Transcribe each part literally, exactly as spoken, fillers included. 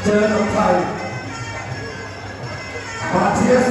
อกับใครมาเทียส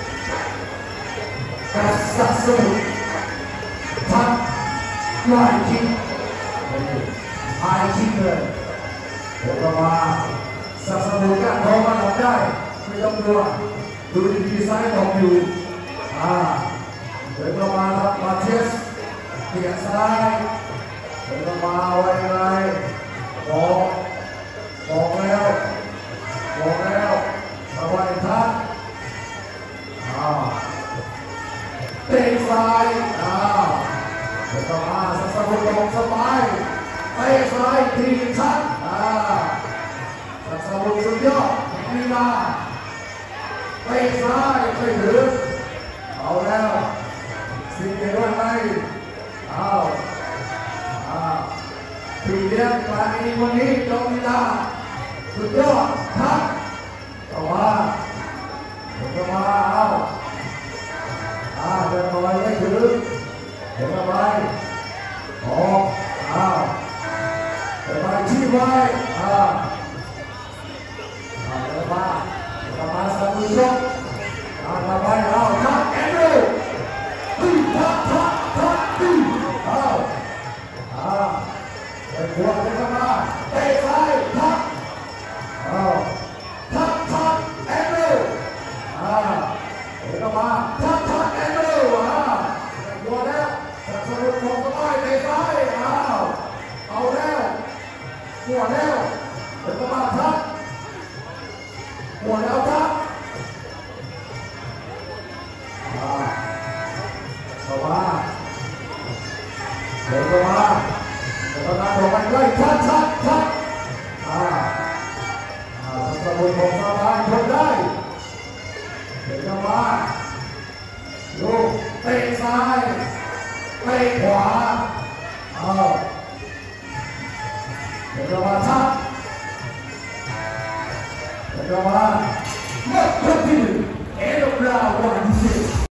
กับสักสมุทรพัดไล่คิงไอคิงเลยเดี๋ยวก็มาสักสมุทรกันพอมาทำได้ไม่ต้องกลัวดูดีๆซ้ายตกอยู่อ่าเดี๋ยวก็มาครับมาเทียสเปลี่ยนซ้ายเดี๋ยวก็มาไว้ไงบอกบอกแล้วบอกแล้วสบายทัดอ่าเตะซ้ายอ่าเดี๋ยวก็มาสักสมุทรลงสบายเตะซ้ายทีชัดอ่าสักสมุทรสุดยอดลีลาเตะซ้ายไม่ถึงเอาแล้วสิ่งเดียวกันเลยเอาอ่าทีเดียวกันอีกวันนี้จงลีลาสุดยอดทัดต่อมาเดี๋ยวก็มาเอาอ่าเดินไปไม่ถึงเดี๋ยวก็ไปออกเอาเดี๋ยวไปชี้ไว้อ่าเอาเดี๋ยวมาเดี๋ยวมาสามีชกเอาต่อไปเอาทัดแอนดูตีทัดทัดทัดตีเอาอ่าเดี๋ยวหัวเดี๋ยวก็มาเตะซ้ายทัดเอาทัดทัดแอนดูอ่าเดี๋ยวก็มาทัดทัดแอนดูอ่าหัวแล้วสักสมุทรลงก็ได้เตะซ้ายเอาเอาแล้วหัวแล้วเดี๋ยวก็มาทัดหัวแล้วทัดอ่าต่อมาเดี๋ยวก็มาเดี๋ยวก็มาบอกกันเลยทัดทัดทัดอ่าอ่าสมุทรลงสบายทนได้เดี๋ยวก็มาลูกเตะซ้ายเตะขวาเอาเดี๋ยวก็มาทัดเดี๋ยวก็มาเมื่อครั้งที่หนึ่งเอโดบราวัน